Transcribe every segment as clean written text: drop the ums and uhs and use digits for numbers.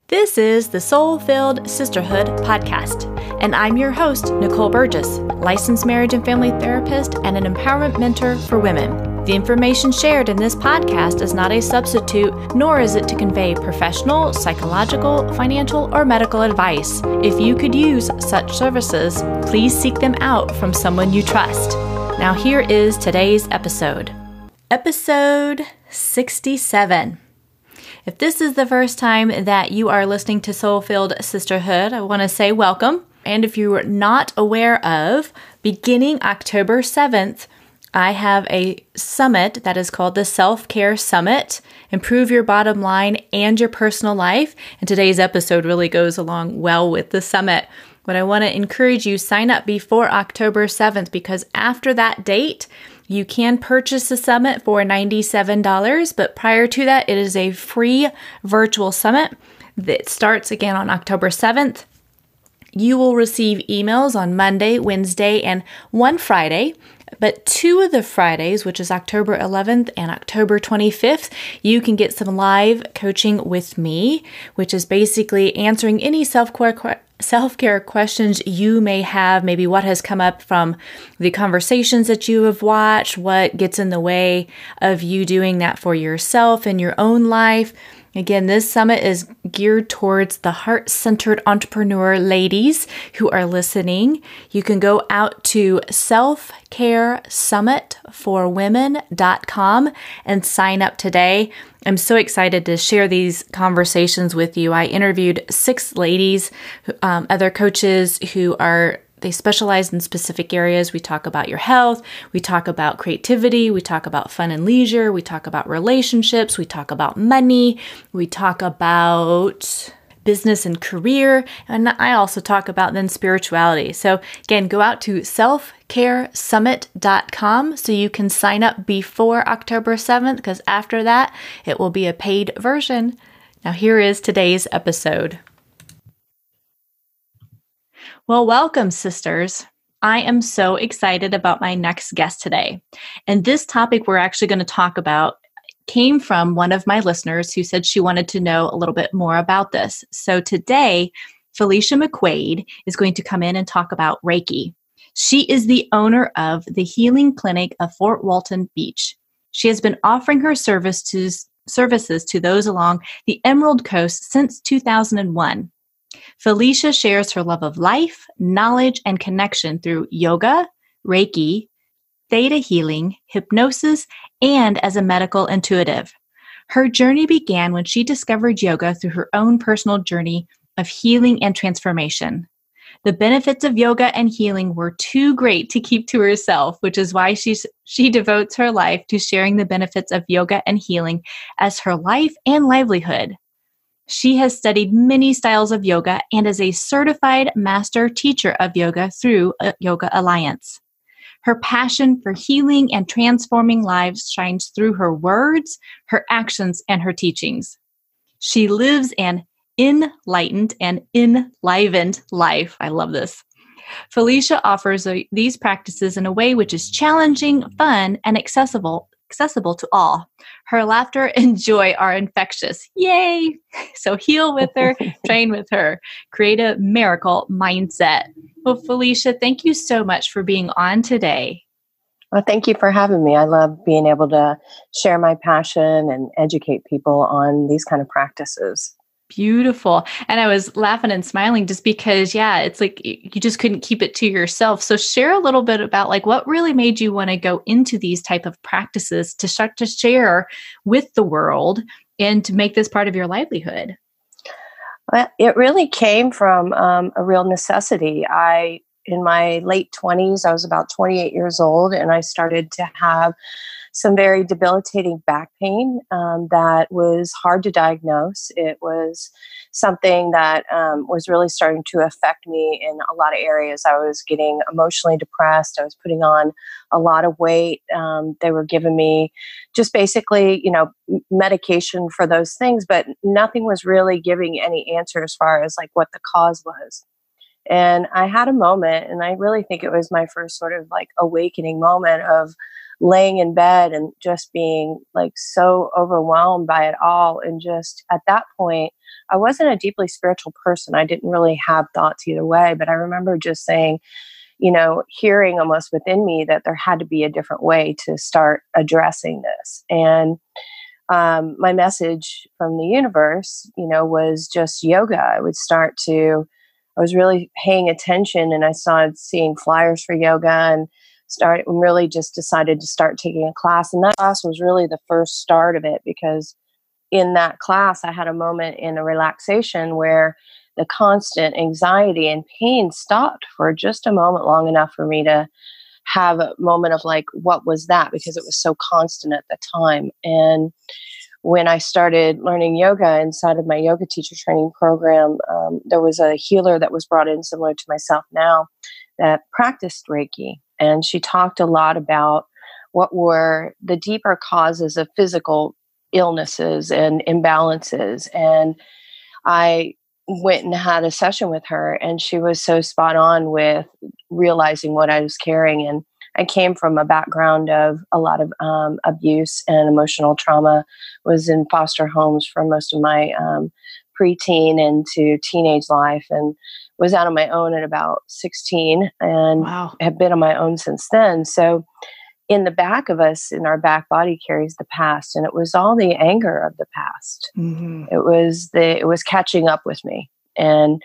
This is the Soul-Filled Sisterhood podcast, and I'm your host, Nicole Burgess, licensed marriage and family therapist and an empowerment mentor for women. The information shared in this podcast is not a substitute, nor is it to convey professional, psychological, financial, or medical advice. If you could use such services, please seek them out from someone you trust. Now here is today's episode. Episode 67. If this is the first time that you are listening to Soul-Filled Sisterhood, I want to say welcome. And if you are not aware of, beginning October 7th, I have a summit that is called the Self-Care Summit, Improve Your Bottom Line and Your Personal Life. And today's episode really goes along well with the summit. But I want to encourage you, sign up before October 7th, because after that date, you can purchase the summit for $97, but prior to that, it is a free virtual summit that starts again on October 7th. You will receive emails on Monday, Wednesday, and one Friday, but 2 of the Fridays, which is October 11th and October 25th, you can get some live coaching with me, which is basically answering any self-care questions you may have, maybe what has come up from the conversations that you have watched, what gets in the way of you doing that for yourself in your own life. Again, this summit is geared towards the heart-centered entrepreneur ladies who are listening. You can go out to selfcaresummitforwomen.com and sign up today. I'm so excited to share these conversations with you. I interviewed 6 ladies, other coaches they specialize in specific areas. We talk about your health. We talk about creativity. We talk about fun and leisure. We talk about relationships. We talk about money. We talk about business and career. And I also talk about then spirituality. So again, go out to selfcaresummit.com so you can sign up before October 7th, because after that, it will be a paid version. Now here is today's episode. Well, welcome, sisters. I am so excited about my next guest today. And this topic we're actually going to talk about came from one of my listeners who said she wanted to know a little bit more about this. So today, Felicia McQuaid is going to come in and talk about Reiki. She is the owner of the Healing Clinic of Fort Walton Beach. She has been offering her services to those along the Emerald Coast since 2001. Felicia shares her love of life, knowledge, and connection through yoga, Reiki, theta healing, hypnosis, and as a medical intuitive. Her journey began when she discovered yoga through her own personal journey of healing and transformation. The benefits of yoga and healing were too great to keep to herself, which is why she devotes her life to sharing the benefits of yoga and healing as her life and livelihood. She has studied many styles of yoga and is a certified master teacher of yoga through Yoga Alliance. Her passion for healing and transforming lives shines through her words, her actions, and her teachings. She lives an enlightened and enlivened life. I love this. Felicia offers these practices in a way which is challenging, fun, and accessible to all. Her laughter and joy are infectious. Yay! So heal with her, train with her, create a miracle mindset. Well, Felicia, thank you so much for being on today. Well, thank you for having me. I love being able to share my passion and educate people on these kind of practices. Beautiful. And I was laughing and smiling just because, it's like you just couldn't keep it to yourself. So share a little bit about what really made you want to go into these type of practices to start to share with the world and to make this part of your livelihood. Well, it really came from a real necessity. In my late 20s, I was about 28 years old, and I started to have some very debilitating back pain that was hard to diagnose. It was something that was really starting to affect me in a lot of areas. I was getting emotionally depressed. I was putting on a lot of weight. They were giving me just basically, medication for those things, but nothing was really giving any answer as far as what the cause was. And I had a moment, and I really think it was my first sort of awakening moment of laying in bed and just being so overwhelmed by it all. And just at that point, I wasn't a deeply spiritual person. I didn't really have thoughts either way, but I remember just saying, hearing almost within me that there had to be a different way to start addressing this. And my message from the universe, was just yoga. I was really paying attention, and I started seeing flyers for yoga and really just decided to start taking a class. And that class was really the first start of it, because in that class, I had a moment in a relaxation where the constant anxiety and pain stopped for just a moment, long enough for me to have a moment of like, what was that? Because it was so constant at the time. And when I started learning yoga inside of my yoga teacher training program, there was a healer that was brought in, similar to myself now, that practiced Reiki. And she talked a lot about what were the deeper causes of physical illnesses and imbalances. And I went and had a session with her, and she was so spot on with realizing what I was carrying. And I came from a background of a lot of abuse and emotional trauma, was in foster homes for most of my preteen into teenage life, and was out on my own at about 16 and Wow. have been on my own since then. So in the back of us, in our back body, carries the past, and it was all the anger of the past. Mm-hmm. It was catching up with me. And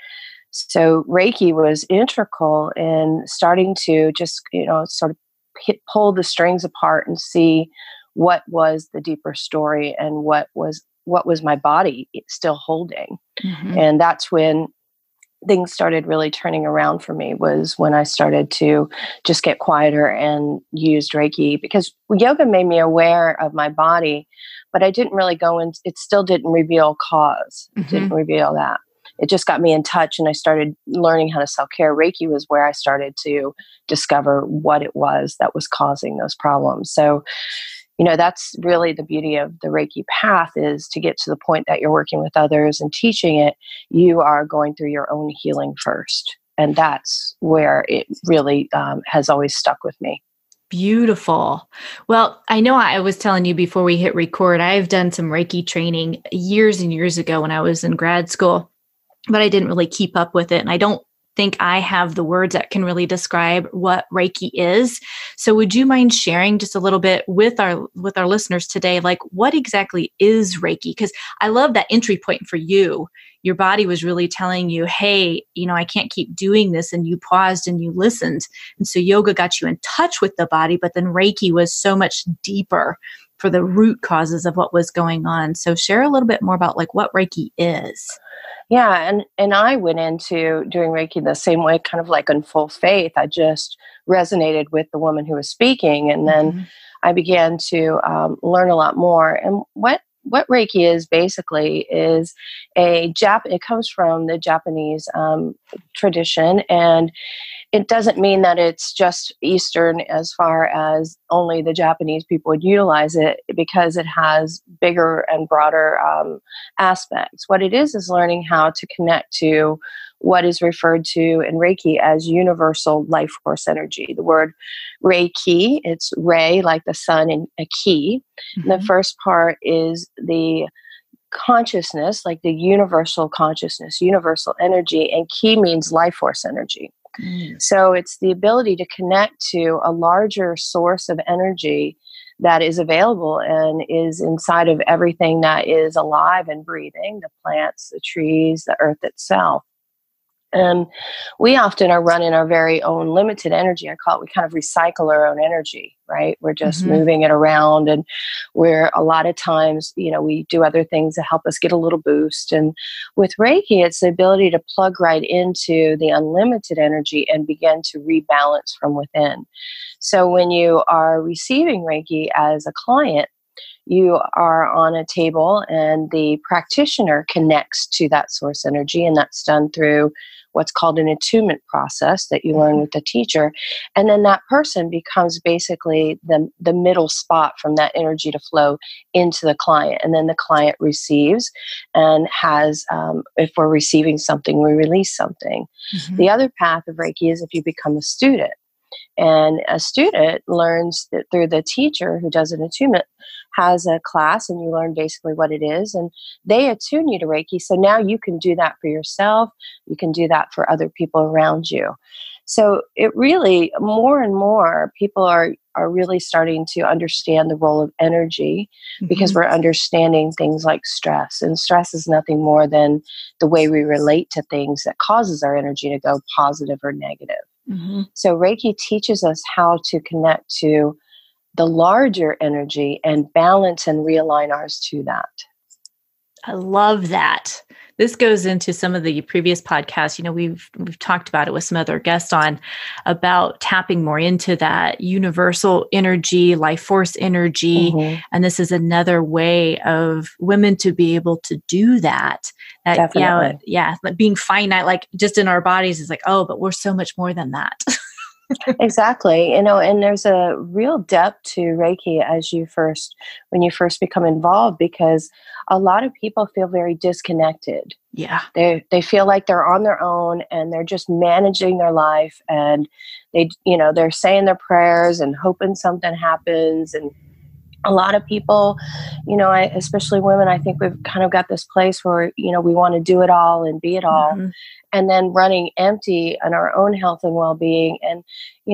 so Reiki was integral in starting to just, sort of pull the strings apart and see what was the deeper story and what was my body still holding. Mm-hmm. And that's when things started really turning around for me, was when I started to just get quieter and used Reiki, because yoga made me aware of my body, but I didn't really go in. It still didn't reveal cause. It didn't reveal that. It just got me in touch, and I started learning how to self-care. Reiki was where I started to discover what it was that was causing those problems. So, that's really the beauty of the Reiki path, is to get to the point that you're working with others and teaching it, you are going through your own healing first. And that's where it really has always stuck with me. Beautiful. Well, I know I was telling you before we hit record, I've done some Reiki training years and years ago when I was in grad school, but I didn't really keep up with it. And I don't think I have the words that can really describe what Reiki is. So would you mind sharing just a little bit with our listeners today, like what exactly is Reiki? Because I love that entry point for you. Your body was really telling you, hey, I can't keep doing this. And you paused and you listened. And so yoga got you in touch with the body, but then Reiki was so much deeper for the root causes of what was going on. So share a little bit more about like what Reiki is. Yeah. And I went into doing Reiki the same way, kind of like in full faith. I just resonated with the woman who was speaking. And then I began to learn a lot more. And what Reiki is basically is it comes from the Japanese tradition, and it doesn't mean that it's just Eastern as far as only the Japanese people would utilize it, because it has bigger and broader aspects. What it is learning how to connect to what is referred to in Reiki as universal life force energy. The word Reiki, it's Rei, like the sun, and a ki. And the first part is the consciousness, like the universal consciousness, universal energy, and ki means life force energy. So it's the ability to connect to a larger source of energy that is available and is inside of everything that is alive and breathing, the plants, the trees, the earth itself. And we often are running our very own limited energy. I call it, we kind of recycle our own energy, right? We're just moving it around, and we're a lot of times, we do other things to help us get a little boost. And with Reiki, it's the ability to plug right into the unlimited energy and begin to rebalance from within. So when you are receiving Reiki as a client, you are on a table and the practitioner connects to that source energy, and that's done through what's called an attunement process that you learn with the teacher. And then that person becomes basically the middle spot from that energy to flow into the client. And then the client receives and has, if we're receiving something, we release something. The other path of Reiki is if you become a student. And a student learns it through the teacher who does an attunement, has a class, and you learn basically what it is. And they attune you to Reiki. So now you can do that for yourself. You can do that for other people around you. So it really, more and more people are really starting to understand the role of energy, because we're understanding things like stress. And stress is nothing more than the way we relate to things that causes our energy to go positive or negative. So Reiki teaches us how to connect to the larger energy and balance and realign ours to that. I love that. This goes into some of the previous podcasts. You know, we've talked about it with some other guests on about tapping more into that universal energy, life force energy. And this is another way of women to be able to do that. Definitely. Yeah. Like being finite, like just in our bodies is like, oh, but we're so much more than that. Exactly. You know, and there's a real depth to Reiki when you first become involved, because a lot of people feel very disconnected. Yeah. They feel like they're on their own and they're just managing their life, and they're saying their prayers and hoping something happens. And a lot of people, especially women, I think we've kind of got this place where, we want to do it all and be it all, and then running empty on our own health and well-being. And,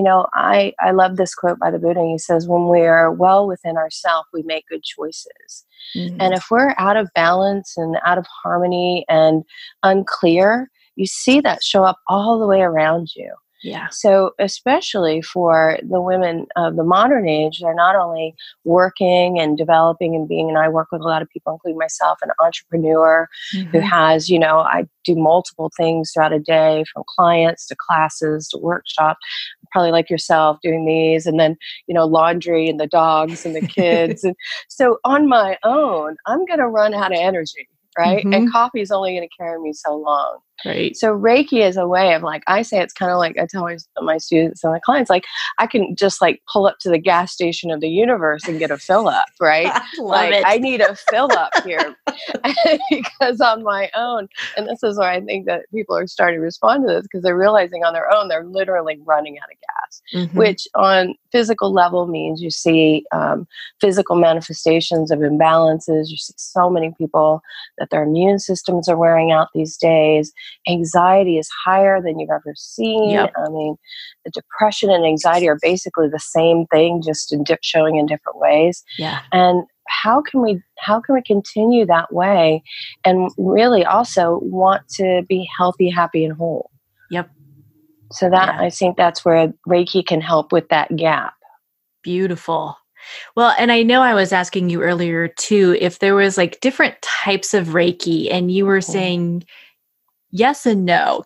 I love this quote by the Buddha. He says, when we're well within ourselves, we make good choices. And if we're out of balance and out of harmony and unclear, you see that show up all the way around you. Yeah. So especially for the women of the modern age, they're not only working and developing and being, and I work with a lot of people, including myself, an entrepreneur who has, I do multiple things throughout a day, from clients to classes to workshops, probably like yourself doing these, and then, laundry and the dogs and the kids. And so on my own, I'm going to run out of energy. Right. And coffee is only going to carry me so long. Right. So Reiki is a way of, like, I say, it's kind of like, I tell my students and my clients, like, I can just like pull up to the gas station of the universe and get a fill up. Right. I need a fill up here because on my own. And this is why I think that people are starting to respond to this, because they're realizing on their own, they're literally running out of gas, which on physical level means you see physical manifestations of imbalances. You see so many people that their immune systems are wearing out these days. Anxiety is higher than you've ever seen. Yep. I mean, the depression and anxiety are basically the same thing, just showing in different ways. Yeah. And how can we continue that way and really also want to be healthy, happy, and whole? Yep. So I think that's where Reiki can help with that gap. Beautiful. Well, and I know I was asking you earlier too, if there was like different types of Reiki, and you were saying yes and no.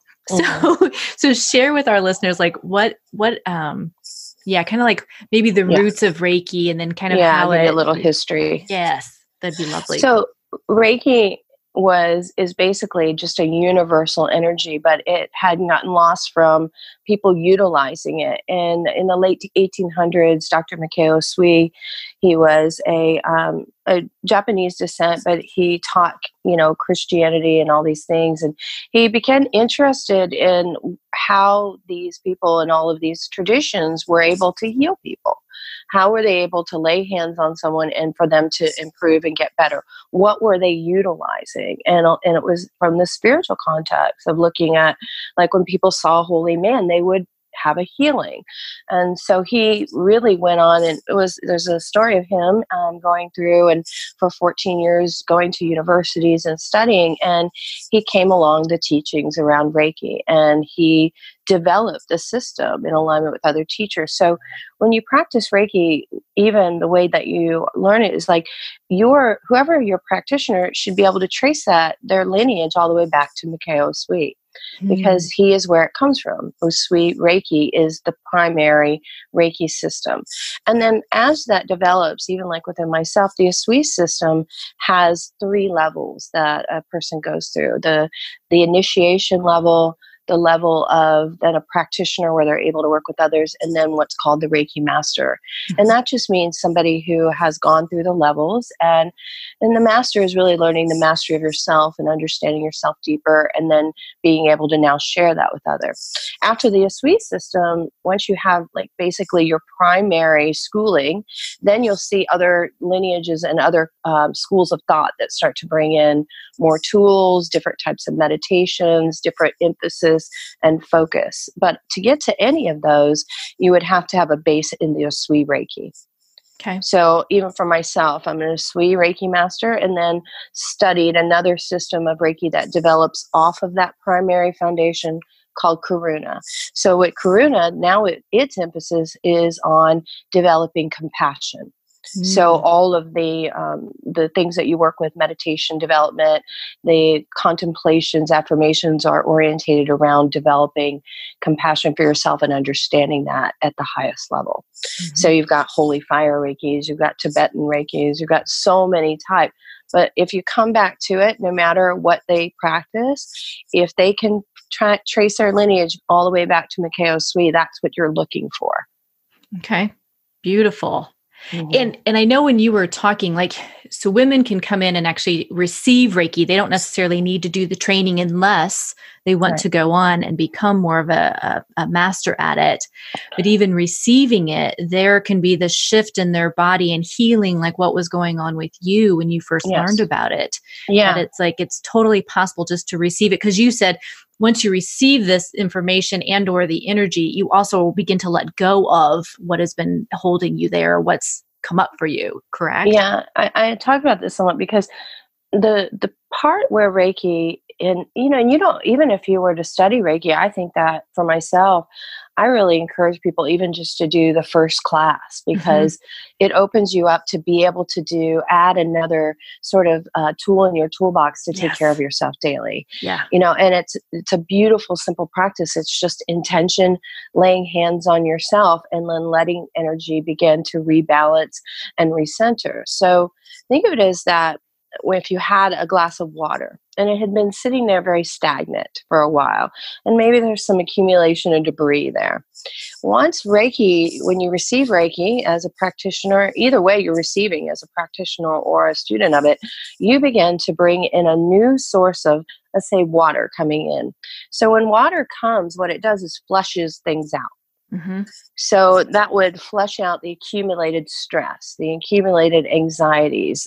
So share with our listeners, like kind of like maybe the roots of Reiki, and then kind of how a little history. Yes, that'd be lovely. So Reiki is basically just a universal energy, but it had gotten lost from people utilizing it. And in the late 1800s, Dr. Mikao Usui, he was a Japanese descent, but he taught, Christianity and all these things. And he became interested in how these people and all of these traditions were able to heal people. How were they able to lay hands on someone and for them to improve and get better? What were they utilizing? And it was from the spiritual context of looking at, like, when people saw a holy man, they would have a healing. And so he really went on, and there's a story of him going through and for 14 years going to universities and studying, and he came along the teachings around Reiki, and he developed a system in alignment with other teachers. So when you practice Reiki, even the way that you learn it is like whoever your practitioner should be able to trace their lineage all the way back to Mikao Usui, because he is where it comes from. Usui Reiki is the primary Reiki system. And then as that develops, even like within myself, the Usui system has 3 levels that a person goes through. The initiation level, the level of then a practitioner where they're able to work with others, and then what's called the Reiki master. And that just means somebody who has gone through the levels, and the master is really learning the mastery of yourself and understanding yourself deeper, and then being able to now share that with others. After the Asui system, once you have like basically your primary schooling, then you'll see other lineages and other schools of thought that start to bring in more tools, different types of meditations, different emphasis and focus. But to get to any of those, you would have to have a base in the Asui Reiki. Okay. So even for myself, I'm an Asui Reiki master, and then studied another system of Reiki that develops off of that primary foundation called Karuna. So with Karuna, now its emphasis is on developing compassion. So all of the things that you work with, meditation development, the contemplations, affirmations are orientated around developing compassion for yourself and understanding that at the highest level. So you've got holy fire Reikis, you've got Tibetan Reikis, you've got so many types. But if you come back to it, no matter what they practice, if they can trace their lineage all the way back to Mikao Sui, that's what you're looking for. Okay. Beautiful. And I know when you were talking, like, so women can come in and actually receive Reiki. They don't necessarily need to do the training unless they want to go on and become more of a master at it. But even receiving it, there can be the shift in their body and healing, like what was going on with you when you first learned about it. Yeah. That it's like, it's totally possible just to receive it. Because you said, once you receive this information and or the energy, you also begin to let go of what has been holding you there, what's come up for you, correct? Yeah, I talk about this a lot because the part where Reiki, and you don't, even if you were to study Reiki, I think that for myself, I really encourage people even just to do the first class, because it opens you up to be able to add another sort of tool in your toolbox to take care of yourself daily. Yeah. And it's a beautiful, simple practice. It's just intention, laying hands on yourself, and then letting energy begin to rebalance and recenter. So think of it as that if you had a glass of water and it had been sitting there very stagnant for a while, and maybe there's some accumulation of debris there. Once Reiki, when you receive Reiki as a practitioner, either way you're receiving as a practitioner or a student of it, you begin to bring in a new source of, let's say, water coming in. So when water comes, what it does is flushes things out. So that would flush out the accumulated stress, the accumulated anxieties.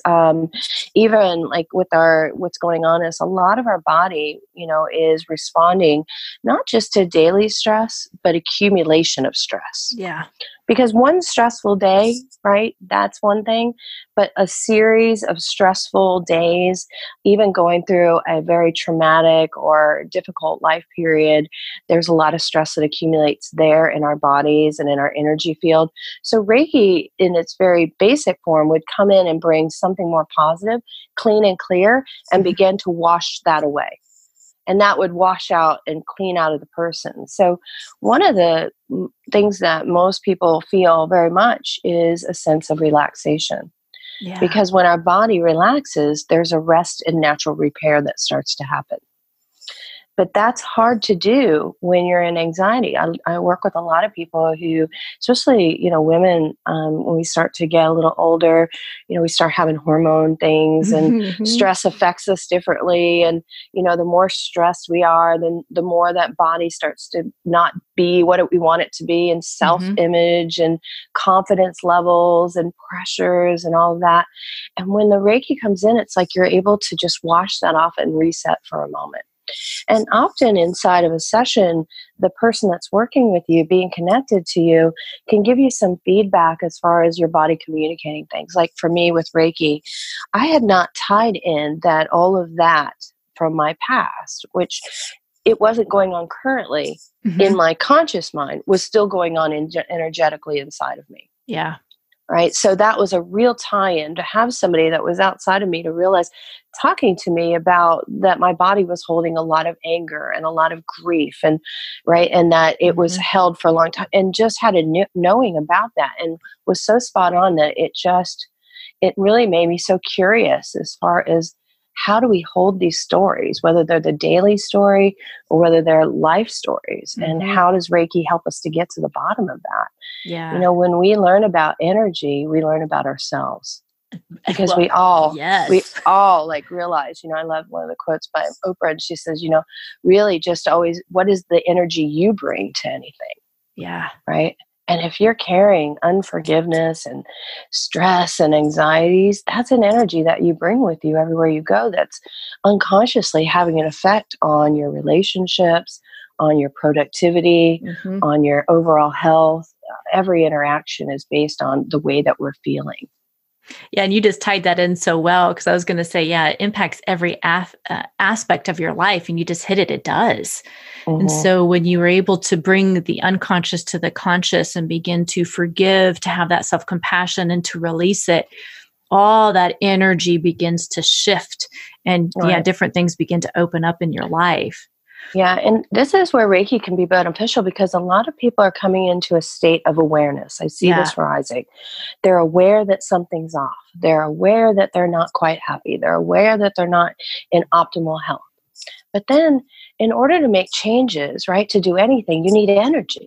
Even like with what's going on is a lot of our body, is responding not just to daily stress, but accumulation of stress. Yeah. Because one stressful day, right, that's one thing, but a series of stressful days, even going through a very traumatic or difficult life period, there's a lot of stress that accumulates there in our bodies and in our energy field. So Reiki, in its very basic form, would come in and bring something more positive, clean and clear, and begin to wash that away. And that would wash out and clean out of the person. So one of the things that most people feel very much is a sense of relaxation. Yeah. Because when our body relaxes, there's a rest and natural repair that starts to happen. But that's hard to do when you're in anxiety. I work with a lot of people who, especially, women, when we start to get a little older, we start having hormone things, and stress affects us differently. And, the more stressed we are, then the more that body starts to not be what we want it to be, and self-image and confidence levels and pressures and all of that. And when the Reiki comes in, it's like you're able to just wash that off and reset for a moment. And often inside of a session, the person that's working with you, being connected to you, can give you some feedback as far as your body communicating things. Like for me with Reiki, I had not tied in that all of that from my past, which it wasn't going on currently in my conscious mind, was still going on energetically inside of me. Yeah. Right. So that was a real tie-in to have somebody that was outside of me to realize, talking to me about that my body was holding a lot of anger and a lot of grief, and that it was held for a long time, and just had a knowing about that, and was so spot on that it really made me so curious as far as how do we hold these stories, whether they're the daily story or whether they're life stories? And how does Reiki help us to get to the bottom of that? Yeah. When we learn about energy, we learn about ourselves. Because Well, we all like realize, I love one of the quotes by Oprah, and she says, really just always, what is the energy you bring to anything? Yeah. Right. And if you're carrying unforgiveness and stress and anxieties, that's an energy that you bring with you everywhere you go that's unconsciously having an effect on your relationships, on your productivity, on your overall health. Every interaction is based on the way that we're feeling. Yeah, and you just tied that in so well, because I was going to say, yeah, it impacts every aspect of your life, and you just hit it. It does. And so when you were able to bring the unconscious to the conscious and begin to forgive, to have that self-compassion and to release it, all that energy begins to shift, and different things begin to open up in your life. Yeah, and this is where Reiki can be beneficial, because a lot of people are coming into a state of awareness. I see this rising. They're aware that something's off. They're aware that they're not quite happy. They're aware that they're not in optimal health. But then in order to make changes, right, to do anything, you need energy.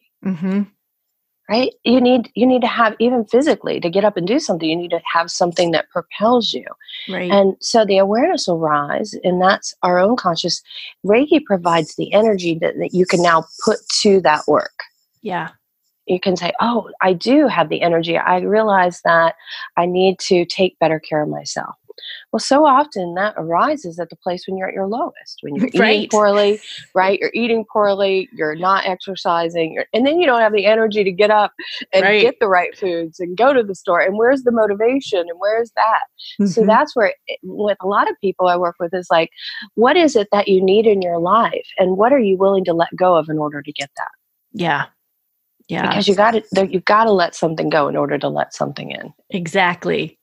Right? You need to have, even physically, to get up and do something, you need to have something that propels you. Right. And so the awareness will rise, and that's our own conscious. Reiki provides the energy that you can now put to that work. Yeah. You can say, oh, I do have the energy. I realize that I need to take better care of myself. Well, so often that arises at the place when you're at your lowest, when you're eating poorly, right? You're eating poorly, you're not exercising, and then you don't have the energy to get up and get the right foods and go to the store. And where's the motivation, and where's that? So that's where, with a lot of people I work with, is like, what is it that you need in your life, and what are you willing to let go of in order to get that? Yeah. Yeah. Because you've got to let something go in order to let something in. Exactly.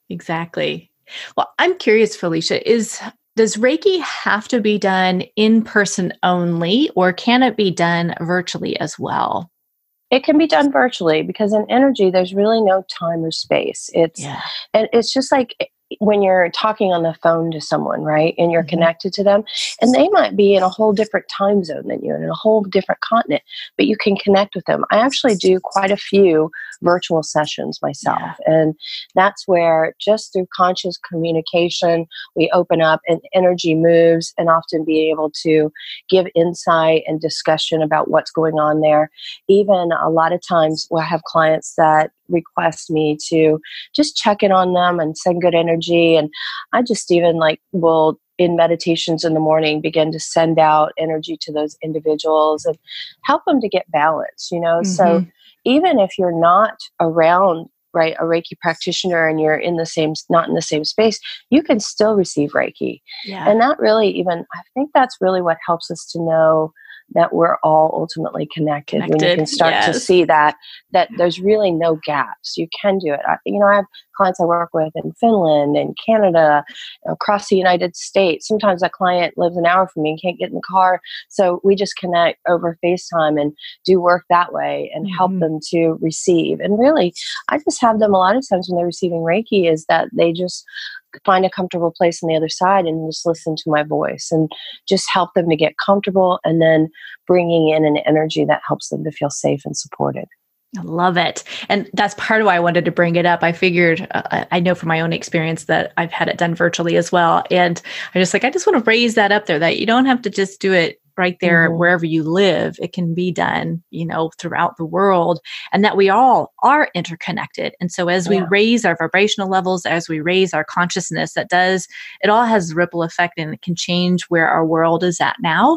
Well, I'm curious, Felicia, does Reiki have to be done in person only, or can it be done virtually as well? It can be done virtually, because in energy, there's really no time or space. And it's just like when you're talking on the phone to someone, right? And you're connected to them, and they might be in a whole different time zone than you, and in a whole different continent, but you can connect with them. I actually do quite a few virtual sessions myself. And that's where, just through conscious communication, we open up and energy moves, and often be able to give insight and discussion about what's going on there. Even a lot of times we'll have clients that request me to just check in on them and send good energy. And I just even will, in meditations in the morning, begin to send out energy to those individuals and help them to get balance, So even if you're not around, right, a Reiki practitioner, and you're not in the same space, you can still receive Reiki. And that really, I think that's really what helps us to know that we're all ultimately connected. When you can start to see that there's really no gaps. You can do it. I have clients I work with in Finland and Canada, across the United States. Sometimes a client lives an hour from me and can't get in the car. So we just connect over FaceTime and do work that way and help them to receive. And really, I just have them, a lot of times when they're receiving Reiki, is that they just find a comfortable place on the other side and just listen to my voice, and just help them to get comfortable, and then bringing in an energy that helps them to feel safe and supported. I love it. And that's part of why I wanted to bring it up. I figured, I know from my own experience that I've had it done virtually as well. And I just want to raise that up there, that you don't have to just do it right there wherever you live. It can be done, throughout the world, and that we all are interconnected. And so as we raise our vibrational levels, as we raise our consciousness, it all has ripple effect, and it can change where our world is at now.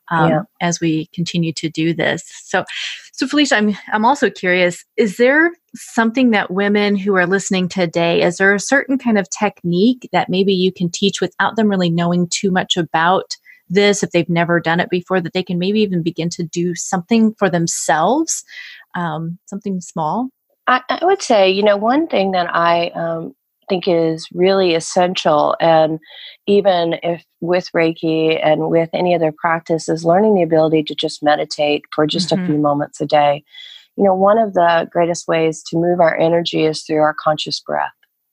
As we continue to do this. So Felicia, I'm also curious, is there something that women who are listening today, is there a certain kind of technique that maybe you can teach without them really knowing too much about this, if they've never done it before, that they can maybe even begin to do something for themselves, something small? I would say, one thing that I think is really essential, and even if with Reiki and with any other practice, is learning the ability to just meditate for just a few moments a day. One of the greatest ways to move our energy is through our conscious breath.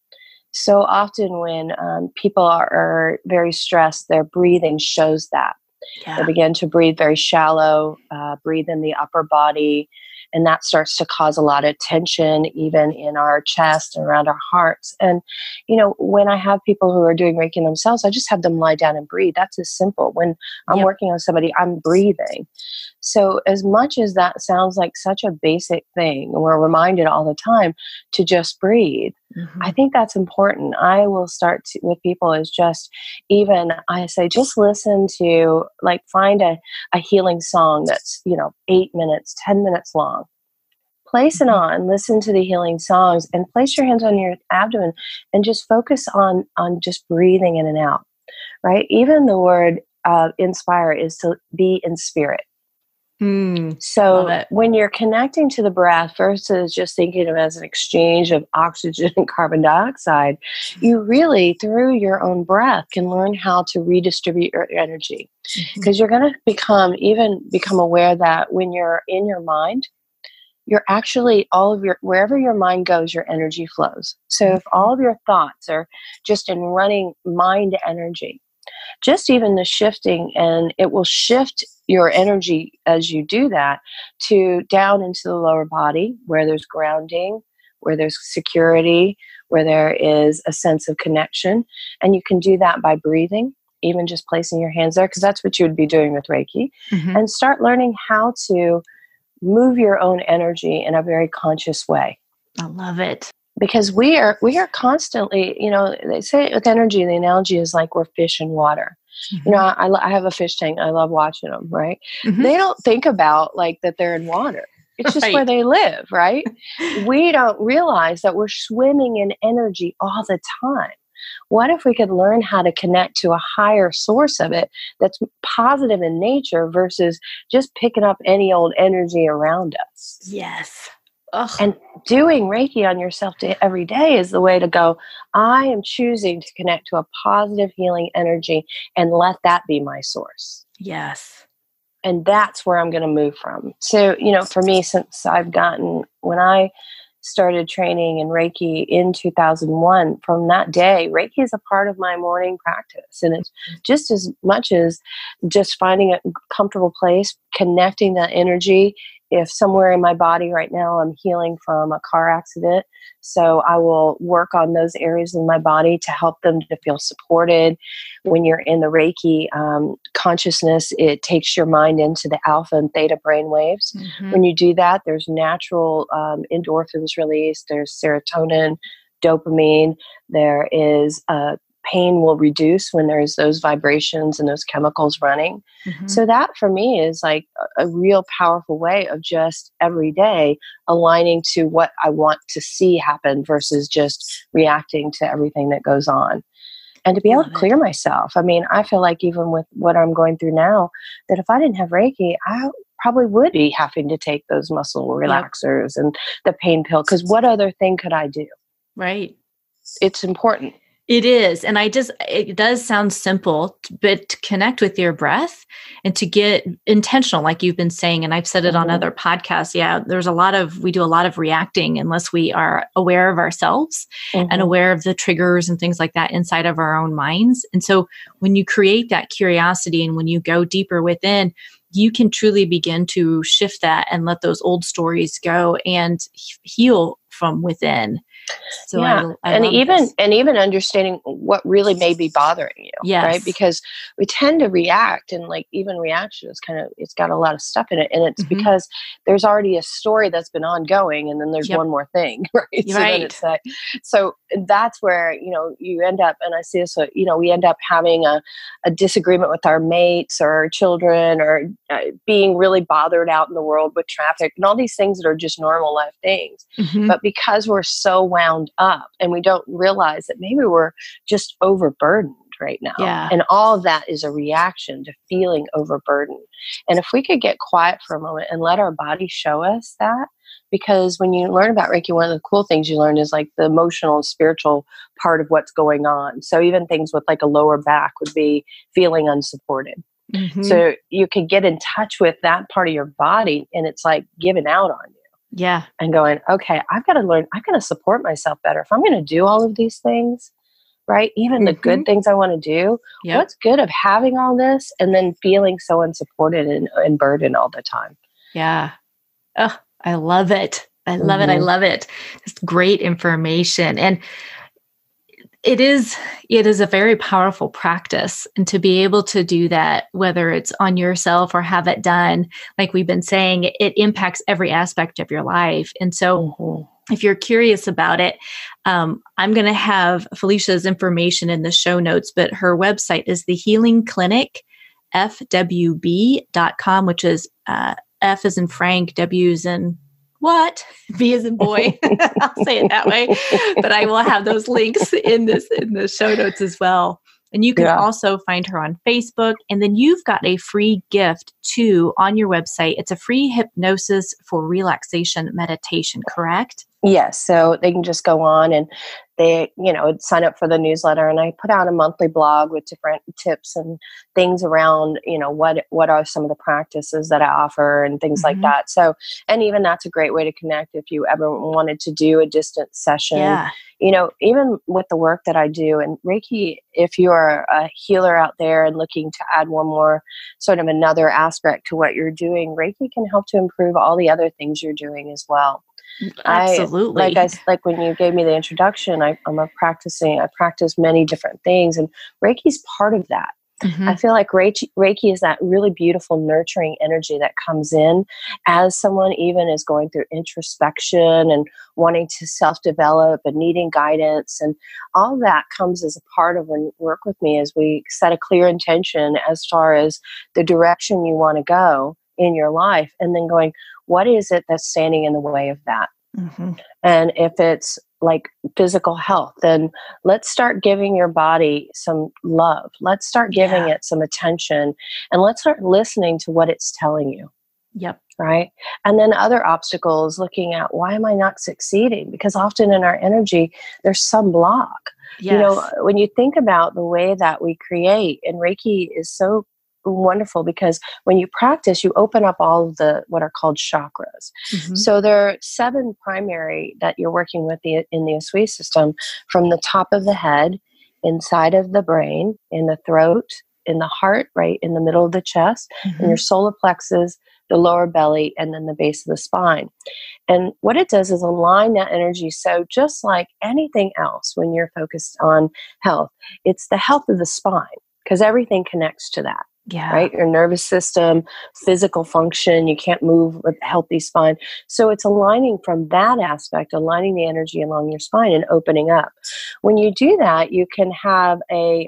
So often when people are very stressed, their breathing shows that. They Yeah. begin to breathe very shallow, breathe in the upper body, and that starts to cause a lot of tension, even in our chest and around our hearts. And, when I have people who are doing Reiki themselves, I just have them lie down and breathe. That's as simple. When I'm Yep. working on somebody, I'm breathing. So as much as that sounds like such a basic thing, and we're reminded all the time to just breathe, I think that's important. I will start with people as just, even I say, just listen to, like, find a healing song that's, 8 minutes, 10 minutes long. Place it on, listen to the healing songs, and place your hands on your abdomen and just focus on just breathing in and out, right? Even the word inspire is to be in spirit. Love So it. when you're connecting to the breath versus just thinking of it as an exchange of oxygen and carbon dioxide, you really, through your own breath, can learn how to redistribute your energy. Because you're going to become aware that when you're in your mind, you're actually wherever your mind goes, your energy flows. So if all of your thoughts are just in running mind energy, just even the shifting, and it will shift your energy as you do that to down into the lower body where there's grounding, where there's security, where there is a sense of connection. And you can do that by breathing, even just placing your hands there, because that's what you would be doing with Reiki, and start learning how to move your own energy in a very conscious way. I love it. Because we are constantly, they say with energy, the analogy is like we're fish in water. I have a fish tank. I love watching them, right? They don't think about like that they're in water. It's just where they live, right? We don't realize that we're swimming in energy all the time. What if we could learn how to connect to a higher source of it that's positive in nature versus just picking up any old energy around us? Yes. Ugh. And doing Reiki on yourself every day is the way to go. I am choosing to connect to a positive healing energy and let that be my source. Yes. And that's where I'm going to move from. So, for me, when I started training in Reiki in 2001, from that day, Reiki is a part of my morning practice. And it's just as much as just finding a comfortable place, connecting that energy. If somewhere in my body right now I'm healing from a car accident, so I will work on those areas in my body to help them to feel supported. When you're in the Reiki consciousness, it takes your mind into the alpha and theta brain waves. When you do that, there's natural endorphins released, there's serotonin, dopamine, there is pain will reduce when there's those vibrations and those chemicals running. So that for me is like a real powerful way of just every day aligning to what I want to see happen versus just reacting to everything that goes on. And to be able to clear myself. I mean, I feel like even with what I'm going through now, that if I didn't have Reiki, I probably would be having to take those muscle relaxers and the pain pill, because what other thing could I do? Right. It's important. It is. And it does sound simple, but to connect with your breath and to get intentional, like you've been saying, and I've said it on other podcasts. Yeah, we do a lot of reacting unless we are aware of ourselves and aware of the triggers and things like that inside of our own minds. And so when you create that curiosity and when you go deeper within, you can truly begin to shift that and let those old stories go and heal from within. So even understanding what really may be bothering you, right? Because we tend to react, and like even reaction is it's got a lot of stuff in it, and it's because there's already a story that's been ongoing, and then there's one more thing, right? So then it's like, so that's where you end up, and I see this. We end up having a disagreement with our mates or our children, or being really bothered out in the world with traffic and all these things that are just normal life things, but because we're so wound up and we don't realize that maybe we're just overburdened right now. And all of that is a reaction to feeling overburdened. And if we could get quiet for a moment and let our body show us that, because when you learn about Reiki, one of the cool things you learn is like the emotional and spiritual part of what's going on. So even things with like a lower back would be feeling unsupported. So you can get in touch with that part of your body, and it's like giving out on you. Yeah. and going, okay, I've got to learn, I've got to support myself better. If I'm going to do all of these things, right? Even the good things I want to do, Yep. what's good of having all this and then feeling so unsupported and burdened all the time? Yeah. Oh, I love it. I love it. I love it. It's great information. And it is a very powerful practice. And to be able to do that, whether it's on yourself or have it done, like we've been saying, it impacts every aspect of your life. And so if you're curious about it, I'm going to have Felicia's information in the show notes, but her website is the Healing Clinic, fwb.com, which is F as in Frank, W as in what? B as in boy. I'll say it that way. But I will have those links in the show notes as well. And you can also find her on Facebook. And then you've got a free gift too on your website. It's a free hypnosis for relaxation meditation, correct? Yes. So they can just go on and they, sign up for the newsletter, and I put out a monthly blog with different tips and things around, what are some of the practices that I offer and things like that. So, and even that's a great way to connect if you ever wanted to do a distant session. Yeah. Even with the work that I do and Reiki, if you're a healer out there and looking to add one more sort of another aspect to what you're doing, Reiki can help to improve all the other things you're doing as well. Absolutely. Like when you gave me the introduction, I practice many different things, and Reiki's part of that. I feel like Reiki is that really beautiful, nurturing energy that comes in as someone even is going through introspection and wanting to self-develop and needing guidance. And all that comes as a part of when you work with me as we set a clear intention as far as the direction you want to go in your life, and then going, what is it that's standing in the way of that? And if it's like physical health, then let's start giving your body some love. Let's start giving it some attention, and let's start listening to what it's telling you. Yep. Right. And then other obstacles, looking at why am I not succeeding? Because often in our energy, there's some block. Yes. When you think about the way that we create, and Reiki is so wonderful because when you practice, you open up all of the what are called chakras. So there are 7 primary that you're working with in the Usui system, from the top of the head, inside of the brain, in the throat, in the heart, right in the middle of the chest, in your solar plexus, the lower belly, and then the base of the spine. And what it does is align that energy. So just like anything else, when you're focused on health, it's the health of the spine, because everything connects to that. Yeah. Right? Your nervous system, physical function, you can't move with a healthy spine. So it's aligning from that aspect, aligning the energy along your spine and opening up. When you do that, you can have a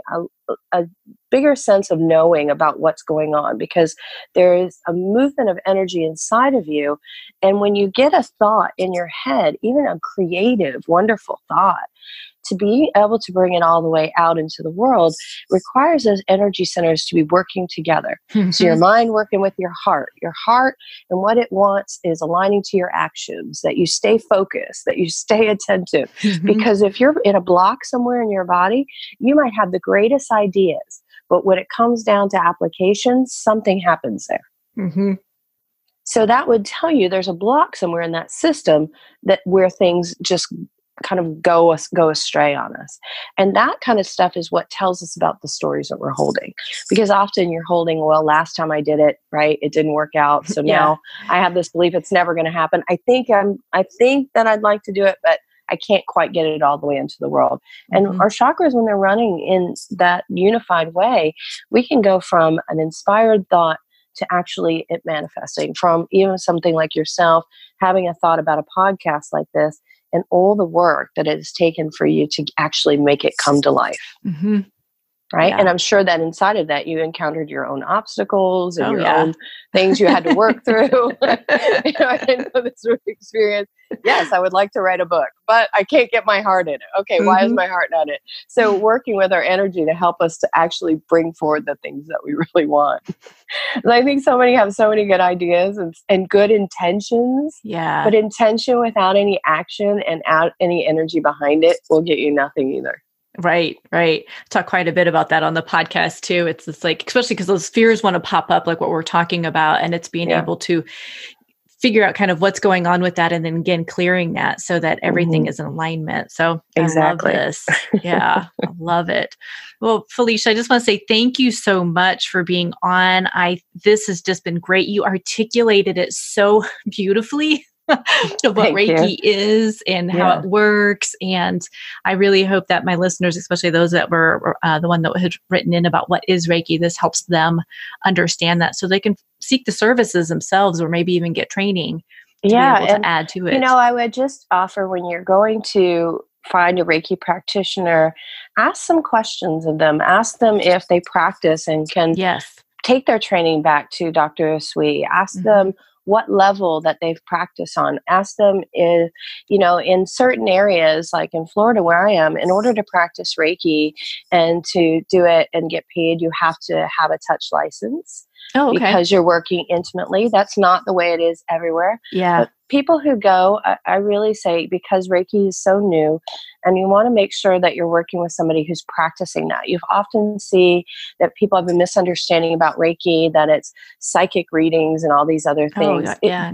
bigger sense of knowing about what's going on, because there is a movement of energy inside of you. And when you get a thought in your head, even a creative, wonderful thought, to be able to bring it all the way out into the world requires those energy centers to be working together. So your mind working with your heart and what it wants is aligning to your actions, that you stay focused, that you stay attentive. Because if you're in a block somewhere in your body, you might have the greatest ideas, but when it comes down to application, something happens there. So that would tell you there's a block somewhere in that system where things just kind of go astray on us. And that kind of stuff is what tells us about the stories that we're holding. Because often you're holding, well, last time I did it, right, it didn't work out. So now I have this belief it's never going to happen. I think that I'd like to do it, but I can't quite get it all the way into the world. And our chakras, when they're running in that unified way, we can go from an inspired thought to actually it manifesting, from even something like yourself having a thought about a podcast like this, and all the work that it has taken for you to actually make it come to life. Right. Yeah. And I'm sure that inside of that, you encountered your own obstacles and your own things you had to work through. I know this experience. Yes, I would like to write a book, but I can't get my heart in it. Okay, why is my heart not in it? So working with our energy to help us to actually bring forward the things that we really want. And I think so many have so many good ideas and good intentions. Yeah. But intention without any action and any energy behind it will get you nothing either. Right. Talk quite a bit about that on the podcast too. It's like, especially because those fears want to pop up, like what we're talking about, and it's being able to figure out kind of what's going on with that. And then again, clearing that so that everything is in alignment. So Exactly. I love this. Yeah, I love it. Well, Felicia, I just want to say thank you so much for being on. This has just been great. You articulated it so beautifully. Of what Reiki is and how it works. And I really hope that my listeners, especially those that were the one that had written in about what is Reiki, this helps them understand that so they can seek the services themselves or maybe even get training to be able to add to it. I would just offer, when you're going to find a Reiki practitioner, ask some questions of them. Ask them if they practice and can take their training back to Dr. Sui. Ask them what level that they've practiced on. Ask them if, in certain areas, like in Florida where I am, in order to practice Reiki and to do it and get paid, you have to have a touch license. Oh, okay. Because you're working intimately. That's not the way it is everywhere. Yeah. But people who go, I really say, because Reiki is so new, and you want to make sure that you're working with somebody who's practicing that. You often see that people have a misunderstanding about Reiki, that it's psychic readings and all these other things.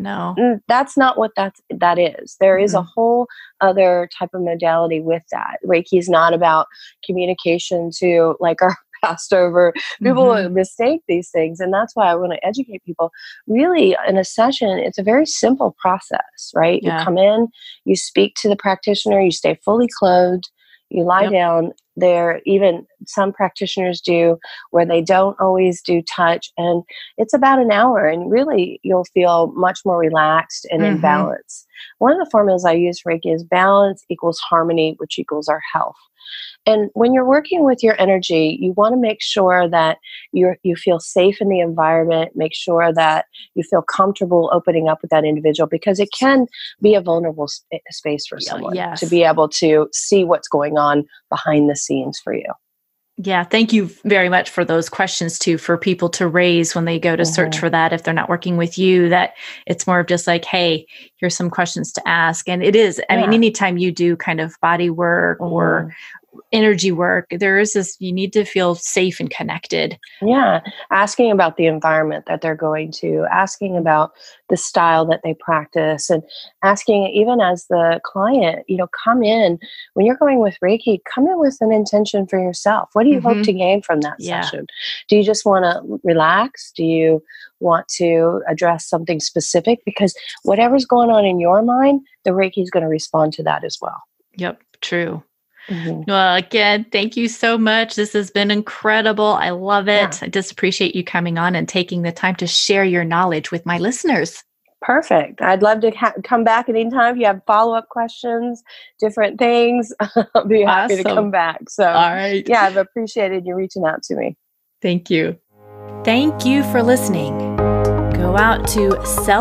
No. That's not what that is. There is a whole other type of modality with that. Reiki is not about communication to like our passed over. People mistake these things. And that's why I want to educate people. Really, in a session, it's a very simple process, right? You come in, you speak to the practitioner, you stay fully clothed, you lie down. There, even some practitioners do where they don't always do touch. And it's about an hour. And really, you'll feel much more relaxed and in balance. One of the formulas I use for Reiki is balance equals harmony, which equals our health. And when you're working with your energy, you want to make sure that you feel safe in the environment, make sure that you feel comfortable opening up with that individual, because it can be a vulnerable space for someone to be able to see what's going on behind the scenes for you. Yeah. Thank you very much for those questions too, for people to raise when they go to search for that. If they're not working with you, that it's more of just like, hey, here's some questions to ask. And it is, I mean, anytime you do kind of body work or energy work, there is this, you need to feel safe and connected. Yeah. Asking about the environment that they're going to, asking about the style that they practice, and asking even as the client, come in, when you're going with Reiki, come in with an intention for yourself. What do you hope to gain from that session? Do you just want to relax? Do you want to address something specific? Because whatever's going on in your mind, the Reiki is going to respond to that as well. Yep. True. Well, again, thank you so much. This has been incredible. I love it. Yeah. I just appreciate you coming on and taking the time to share your knowledge with my listeners. Perfect. I'd love to come back at any time. If you have follow-up questions, different things, I'll be happy to come back. So, all right. Yeah, I've appreciated you reaching out to me. Thank you. Thank you for listening. Go out to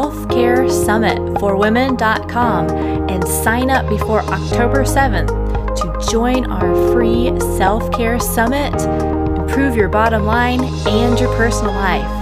selfcaresummitforwomen.com and sign up before October 7th to join our free self-care summit, improve your bottom line and your personal life.